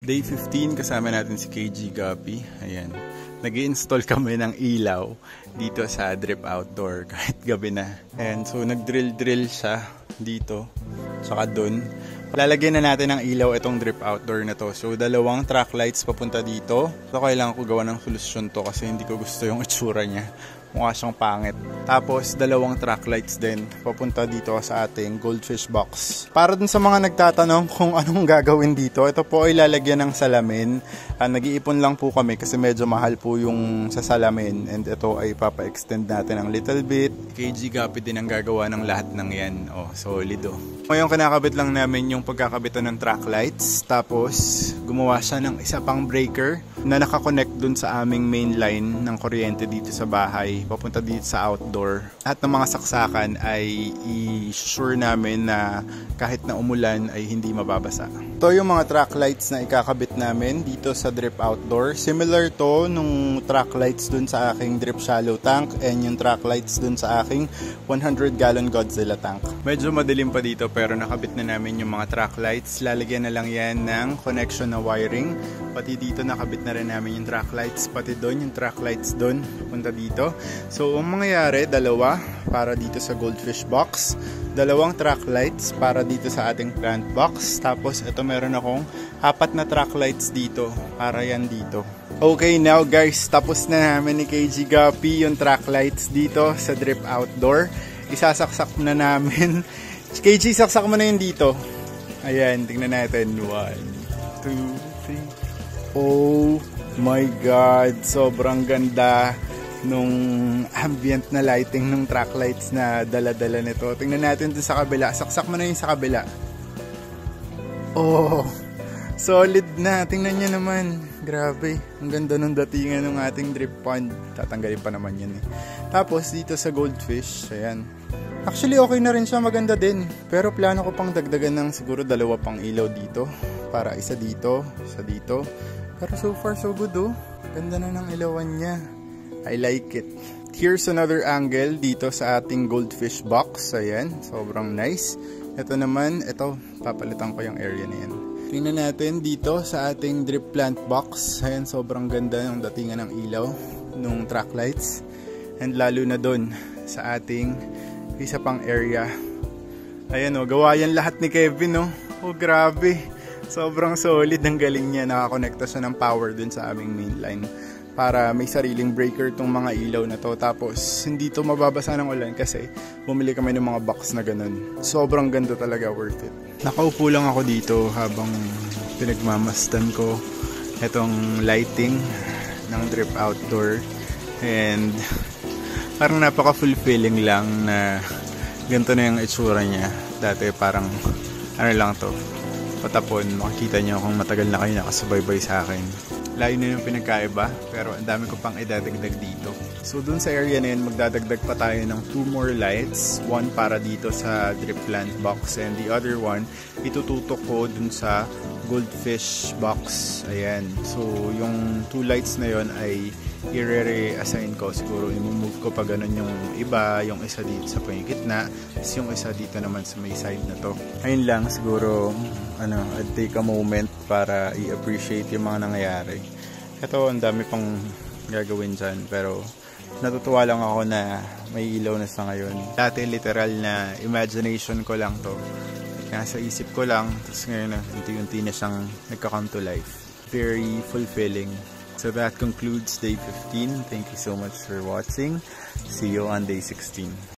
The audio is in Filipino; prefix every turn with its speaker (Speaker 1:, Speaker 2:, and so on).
Speaker 1: Day 15, kasama natin si KG Guppy. Ayan. Nag-i-install kami ng ilaw dito sa Drip Outdoor kahit gabi na. And so nag-drill siya dito, saka dun. Lalagyan na natin ng ilaw itong Drip Outdoor na to. So dalawang track lights papunta dito. So kailangan ko gawa ng solusyon to kasi hindi ko gusto yung itsura niya. Mukha siyang pangit. Tapos dalawang track lights din papunta dito sa ating goldfish box. Para dun sa mga nagtatanong kung anong gagawin dito, ito po ay lalagyan ng salamin. Nag-iipon lang po kami kasi medyo mahal po yung sa salamin, and ito ay papa-extend natin ng little bit. KG Guppy din ang gagawa ng lahat ng yan. Oh, solid oh. Ngayon kinakabit lang namin yung pagkakabitan ng track lights. Tapos gumawa siya ng isa pang breaker na nakakonect dun sa aming main line ng kuryente dito sa bahay papunta dito sa outdoor. At ng mga saksakan ay i-sure namin na kahit na umulan ay hindi mababasa. Ito yung mga track lights na ikakabit namin dito sa Drip Outdoor. Similar to nung track lights dun sa aking Drip Shallow tank and yung track lights dun sa aking 100-gallon Godzilla tank. Medyo madilim pa dito pero nakabit na namin yung mga track lights. Lalagyan na lang yan ng connection na wiring. Pati dito nakabit na rin namin yung track lights. Pati doon yung track lights doon punta dito. So ang mangyayari, dalawa para dito sa goldfish box, dalawang track lights para dito sa ating plant box, tapos ito meron akong 4 na track lights dito para yan dito. Okay, now guys, tapos na namin ni KG Guppy yung track lights dito sa Drip Outdoor. Isasaksak na namin. KG, saksak mo na yun dito. Ayan, tingnan natin. 1, 2, 3. Oh my God, sobrang ganda nung ambient na lighting ng track lights na dala-dala nito. Tingnan natin dun sa kabila. Saksak mo na yung sa kabila. Oh, solid na. Tingnan nyo naman. Grabe. Ang ganda nung datingan ng ating drip pond. Tatanggalin pa naman yan eh. Tapos dito sa goldfish, ayan. Actually okay na rin siya, maganda din. Pero plano ko pang dagdagan ng siguro 2 pang ilaw dito. Para isa dito, isa dito. Pero so far so good oh. Ganda na ng ilawan niya. I like it. Here's another angle dito sa ating goldfish box. Ayan, sobrang nice. Ito naman, ito, papalitan ko yung area na yan. Tingnan natin dito sa ating drip plant box. Ayan, sobrang ganda ng datingan ng ilaw nung track lights. And lalo na dun sa ating isa pang area. Ayan o, gawa yan lahat ni Kevin o. Oh, grabe. Sobrang solid, ang galing niya. Nakakonekta siya ng power dun sa aming main line para may sariling breaker tong mga ilaw na to. Tapos hindi to mababasa ng ulan kasi bumili kami ng mga box na ganun. Sobrang ganda talaga, worth it. Nakaupo lang ako dito habang pinagmamasdan ko itong lighting ng Drip Outdoor, and parang napaka-fulfilling lang na ganito na yung itsura niya. Dati parang ano lang to, patapon. Makikita nyo kung matagal na kayo nakasubaybay sa akin. Layo na yung pinagkaiba, pero ang dami ko pang idadagdag dito. So dun sa area na yun, magdadagdag pa tayo ng 2 more lights. One para dito sa drip plant box, and the other one itututok ko dun sa goldfish box. Ayan. So yung 2 lights na yun ay i-re-assign ko. Siguro i-move ko pa ganun yung iba, yung isa dito sa pangikitna, tapos yung isa dito naman sa may side na to. Ayun lang, siguro I'd take a moment para i-appreciate yung mga nangyayari. Ito, ang dami pang gagawin dyan, pero natutuwa lang ako na may ilaw na sa ngayon. Dati literal na imagination ko lang to. Nasa isip ko lang, tapos ngayon na unti-unti na siyang nagka-come to life. Very fulfilling. So that concludes day 15. Thank you so much for watching. See you on day 16.